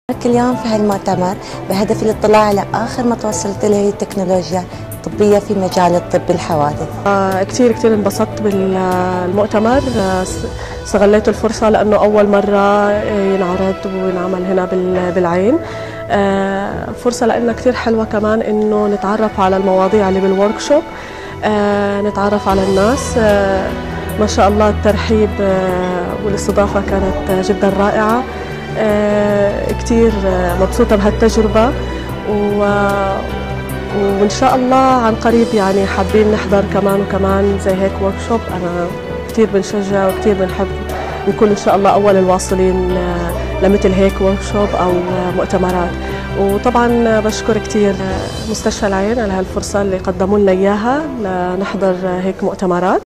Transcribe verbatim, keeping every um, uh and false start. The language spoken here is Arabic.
كل يوم في هالمؤتمر بهدف الاطلاع على آخر ما توصلت إليه التكنولوجيا الطبية في مجال الطب الحوادث. آه كثير كثير انبسطت بالمؤتمر، آه استغليت الفرصة لأنه أول مرة ينعرض وينعمل هنا بالعين. آه فرصة لأنها كثير حلوة كمان إنه نتعرف على المواضيع اللي بالوركشوب، آه نتعرف على الناس. آه ما شاء الله الترحيب آه والاستضافة كانت جدا رائعة. آه كثير مبسوطة بهالتجربة، و وإن شاء الله عن قريب يعني حابين نحضر كمان وكمان زي هيك وركشوب. أنا كثير بنشجع وكثير بنحب نكون إن شاء الله أول الواصلين لمثل هيك وركشوب أو مؤتمرات. وطبعا بشكر كثير مستشفى العين على هالفرصة اللي قدموا لنا إياها لنحضر هيك مؤتمرات.